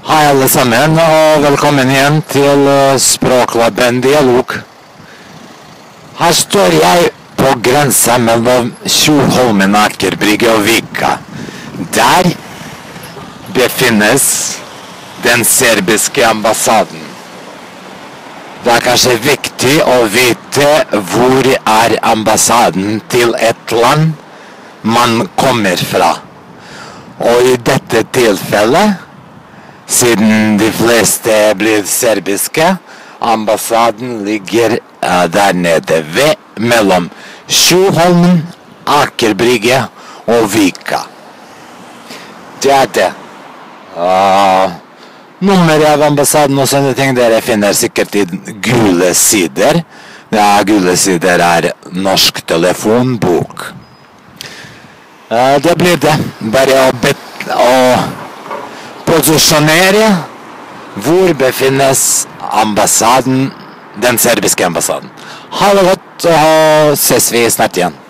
Hei alle sammen, og velkommen igjen til Språklabben Dialog. Her står jeg på grensen mellom Tjuvholmen, Akerbrygge og Vika. Der befinnes den serbiske ambassaden. Det er kanskje viktig å vite hvor er ambassaden til et land man kommer fra. Og i dette tilfellet, siden de fleste blir serbiske, ambassaden ligger der nede mellom Tjuvholmen, Akerbrygge og Vika. Det er det. Nummeret av ambassaden og sånne ting dere finner sikkert i gule sider. Gule sider er norsk telefonbok. Det blir det. Bare å posisjonere hvor befinnes ambassaden, den serbiske ambassaden. Ha det godt, og ses vi snart igjen.